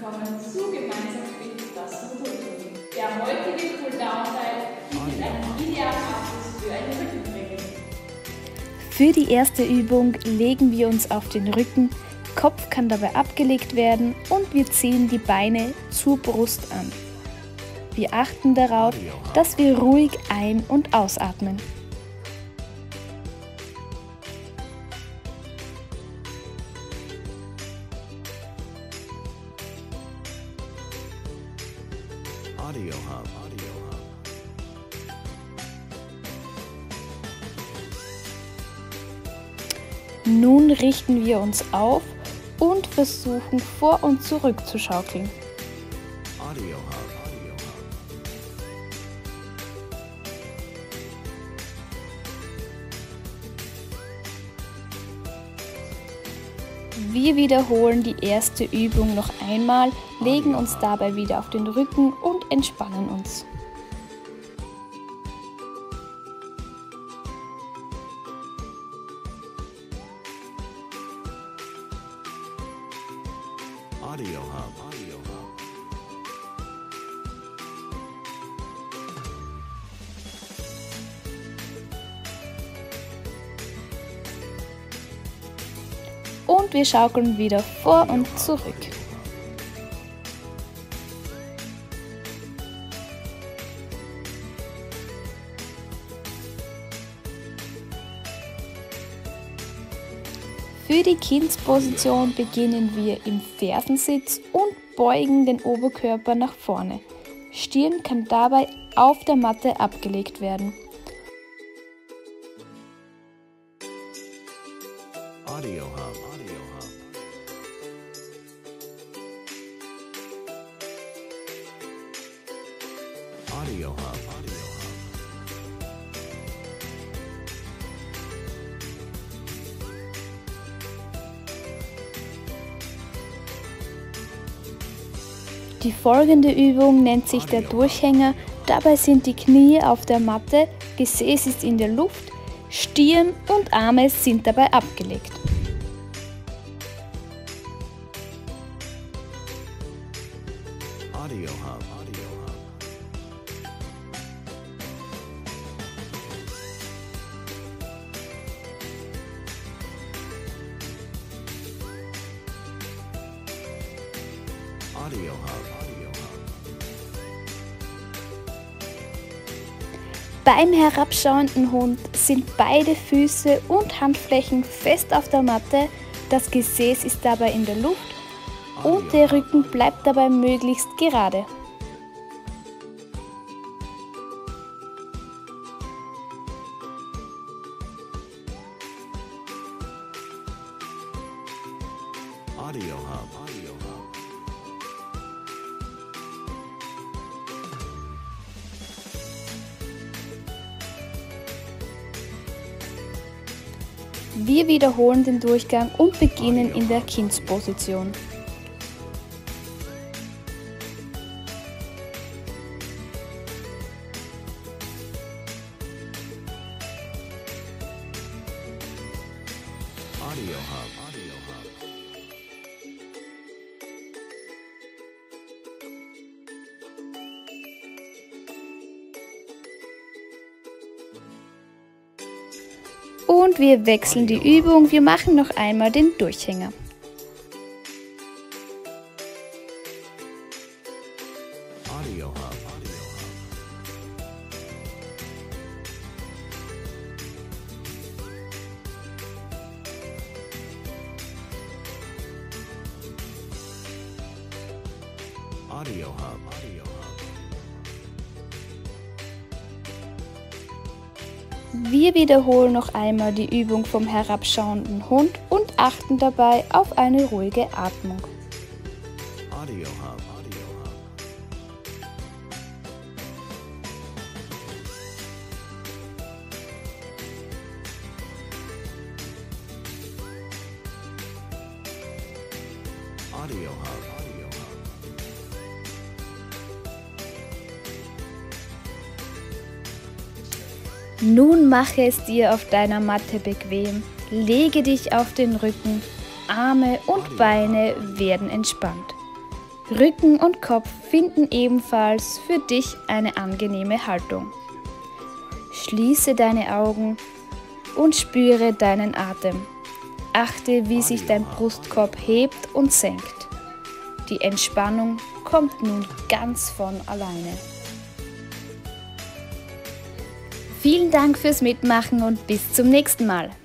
willkommen zu Gemeinsam fit das Motortraining. Der heutige Cooldown-Teil bietet einen idealen Abschluss für ein Rückentraining. Für die erste Übung legen wir uns auf den Rücken, Kopf kann dabei abgelegt werden und wir ziehen die Beine zur Brust an. Wir achten darauf, dass wir ruhig ein- und ausatmen. Audio Hub. Nun richten wir uns auf und versuchen vor und zurück zu schaukeln. Audio Hub. Wir wiederholen die erste Übung noch einmal, legen uns dabei wieder auf den Rücken und entspannen uns. Audio Hub. Und wir schaukeln wieder vor und zurück. Für die Kindsposition beginnen wir im Fersensitz und beugen den Oberkörper nach vorne. Stirn kann dabei auf der Matte abgelegt werden. Audio Hub. Audio Hub. Die folgende Übung nennt sich der Durchhänger. Dabei sind die Knie auf der Matte, Gesäß ist in der Luft, Stirn und Arme sind dabei abgelegt. Audio Hub. Audio Hub. Beim herabschauenden Hund sind beide Füße und Handflächen fest auf der Matte, das Gesäß ist dabei in der Luft und der Rücken bleibt dabei möglichst gerade. Audio Hub. Wir wiederholen den Durchgang und beginnen in der Kindsposition. Audio Hub. Und wir wechseln die Übung, wir machen noch einmal den Durchhänger. Audio Hub. Audio Hub. Wir wiederholen noch einmal die Übung vom herabschauenden Hund und achten dabei auf eine ruhige Atmung. Audio Hub. Audio Hub. Nun mache es dir auf deiner Matte bequem, lege dich auf den Rücken, Arme und Beine werden entspannt. Rücken und Kopf finden ebenfalls für dich eine angenehme Haltung. Schließe deine Augen und spüre deinen Atem. Achte, wie sich dein Brustkorb hebt und senkt. Die Entspannung kommt nun ganz von alleine. Vielen Dank fürs Mitmachen und bis zum nächsten Mal.